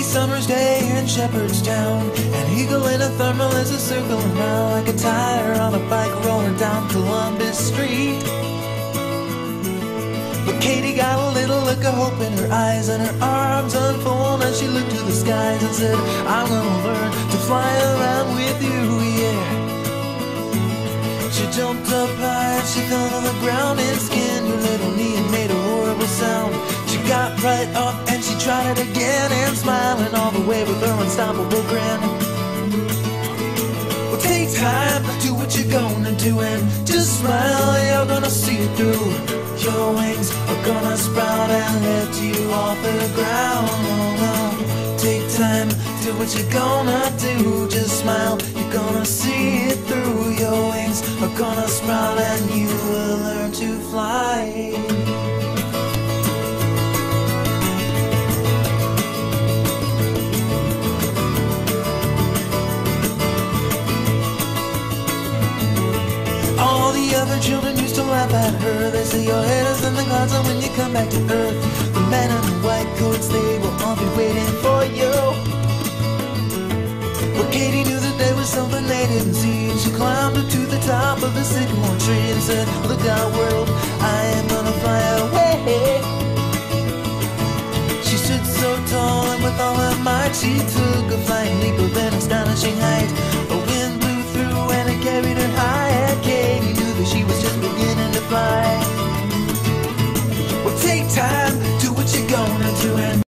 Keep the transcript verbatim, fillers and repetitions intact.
summer's day in Shepherdstown. An eagle in a thermal is a circling around like a tire on a bike rolling down Columbus Street. But Katie got a little look of hope in her eyes, and her arms unfold as she looked to the skies and said, I'm gonna learn to fly around with you, yeah. She jumped up high and she fell on the ground and skinned her little knee and made a horrible sound. She got right up and she tried it again, and smiling all the way with her unstoppable grin. Well, take time, do what you're gonna do, and just smile, you're gonna see it through. Your wings are gonna sprout and lift you off the ground. Take time, do what you're gonna do, just smile, you're gonna see it through. Your wings are gonna sprout and you will learn to fly. All the other children used to laugh at her. They say your head is in the clouds, and when you come back to earth, the men in the white coats, they will all be waiting for you. Well, Katie knew that there was something they didn't see, and she climbed up to the top of the sycamore tree and said, look out world, I am gonna fly away. She stood so tall, and with all her might she took a flying leap of an astonishing height. A wind blew through and it carried her high, and Katie knew that she was just beginning to fly. Well, take time, do what you're gonna do, and